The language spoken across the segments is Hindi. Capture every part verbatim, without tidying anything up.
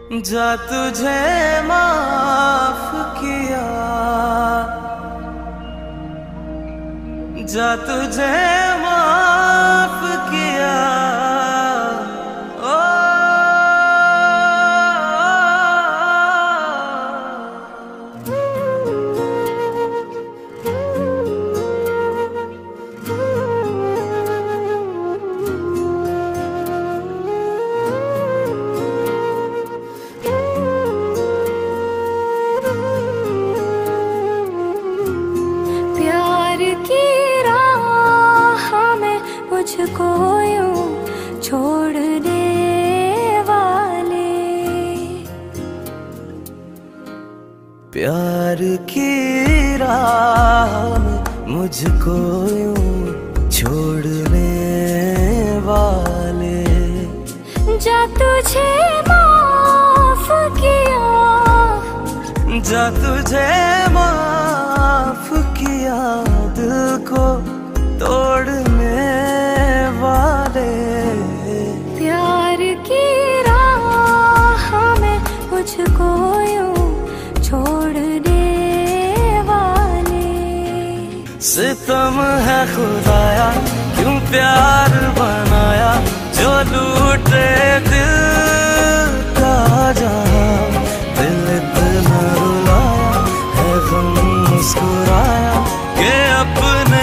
जा तुझे माफ किया, जा तुझे माफ किया। ओ मुझको यूं छोड़ने वाले, प्यार की राह में मुझको यूं छोड़ने वाले, जा तुझे माफ किया, जा तुझे माफ किया। दिल को तोड़ने वाले, प्यार की राह में मुझको यूं छोड़ने वाले। सितम है खुदाया क्यों प्यार बनाया, जो लूटे दिल का जहां। दिल इतना रुलाया है गम मुस्कुराया कि अपने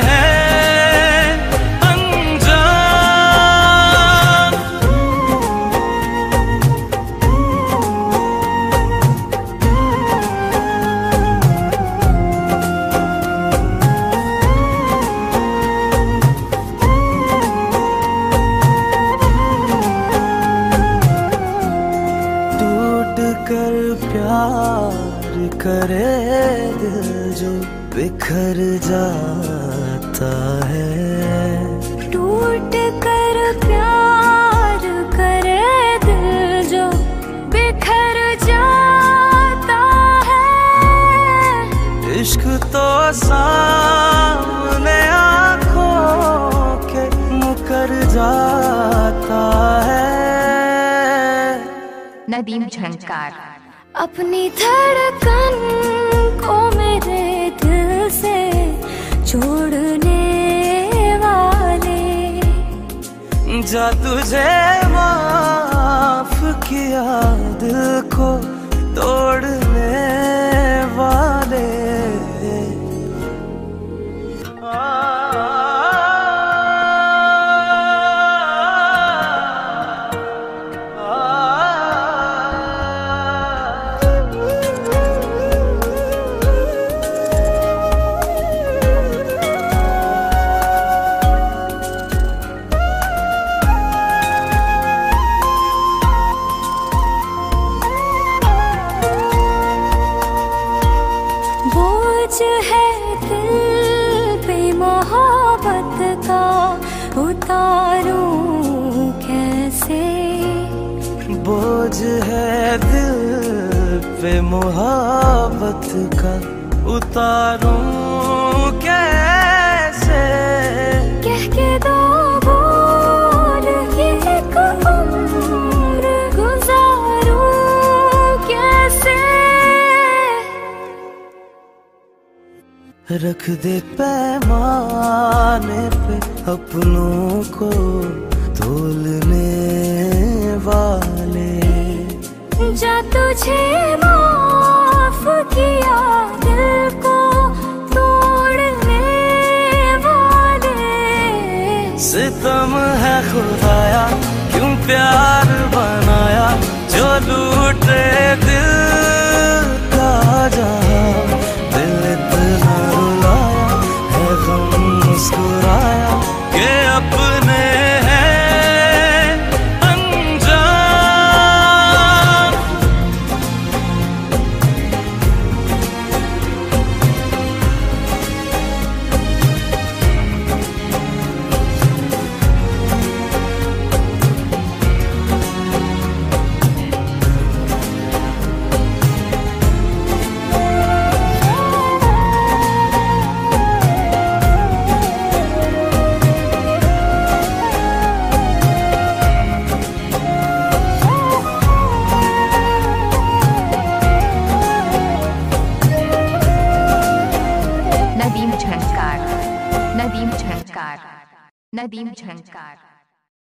कर प्यार करे दिल जो बिखर जाता है। टूट कर प्यार करे दिल जो बिखर जाता है। इश्क तो सामने आँखों के मुकर जाता है। नदीम झंकार। अपनी धड़कन को मेरे दिल से छोड़ने वाले, जा तुझे माफ किया। दिल को तोड़ने वाले, है दिल पे मोहब्बत का उतारूं कैसे। बोझ है दिल पे मोहब्बत का उतारूं कैसे। कह के दो बोल ये एक उम्र गुजारूं कैसे। रख दे पैमाने पे अपनों को तोलने वाले, जा तुझे माफ किया। दिल को तोड़ने वाले, सितम है खुदाया क्यों प्यार बनाया, जो लूटे दिल का जहां। दिल इतना रुलाया है गम मुस्कुराया कि अपने नदीम झंकार, नदीम झंकार।